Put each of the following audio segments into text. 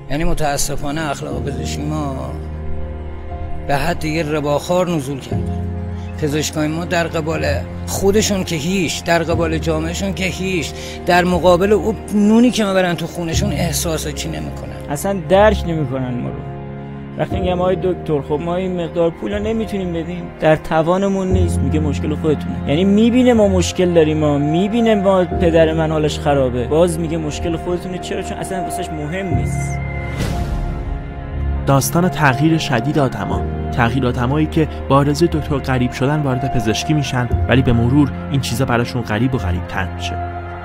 یعنی متاسفانه اخلاق پزشکی ما به حد دیگه رباخوار نزول کرده. پزشکای ما در قبال خودشون که هیچ، در قبال جامعهشون که هیچ، در مقابل اون نونی که میبرن تو خونشون احساساتی نمیکنن، اصلا درک نمیکنن ما رو. وقتی میگم آقای دکتر خب ما این مقدار پول رو نمیتونیم بدیم، در توانمون نیست، میگه مشکل خودتونه. یعنی میبینه ما مشکل داریم، ما میبینه ما پدر من حالش خرابه، باز میگه مشکل خودتونه. چرا؟ چون اصلا واسش مهم نیست. داستان تغییر شدید آدمایی که با آرزوی دکتر غریب شدن وارد پزشکی میشن، ولی به مرور این چیزا براشون غریب و غریب‌تر میشه.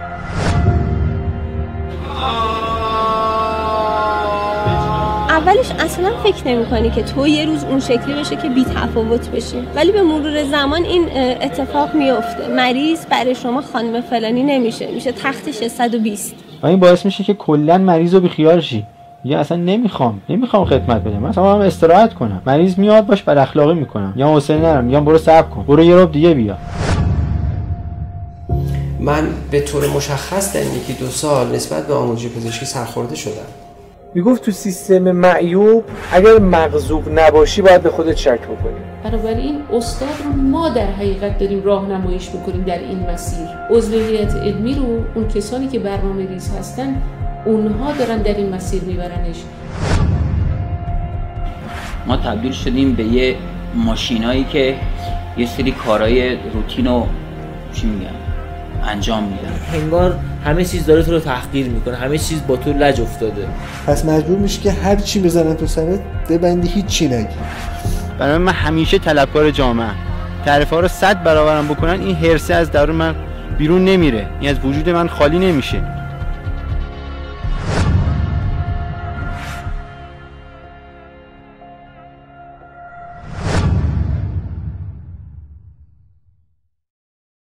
اولش اصلا فکر نمی‌کنی که تو یه روز اون شکلی بشه که بی تفاوت بشی، ولی به مرور زمان این اتفاق میفته. مریض برای شما خانم فلانی نمیشه، میشه تخت 620 و این باعث میشه که کلا مریض رو بیخیال شی. یا اصلا نمیخوام خدمت بدم، مثلا من استراحت کنم. مریض میاد باش بد اخلاقی میکنم، یا حوصله ندارم، یا برو صبر کن، برو یه ربع دیگه بیا. من به طور مشخص در این 1-2 سال نسبت به آموزش پزشکی سرخورده شدم. میگفت تو سیستم معیوب اگر مغضوب نباشی باید به خودت شک بکنی. بنابراین استاد رو ما در حقیقت داریم راهنماییش میکنیم در این مسیر. عضو هیئت علمی رو اون کسانی که برنامه‌ریز هستن اونها دارن در این مسیر میبرنش. ما تبدیل شدیم به یه ماشینایی که یه سری کارهای روتین رو انجام میدن. انگار همه چیز داره تو رو تحقیر میکنه، همه چیز با تو لج افتاده. پس مجبور میشی که هر چی بزنن تو سرت ببندی، هیچ چی نگی. برای من همیشه طلبکار جامعه. تعریف‌ها رو 100 برابرم بکنن، این حرصه از درون من بیرون نمیره، این از وجود من خالی نمیشه.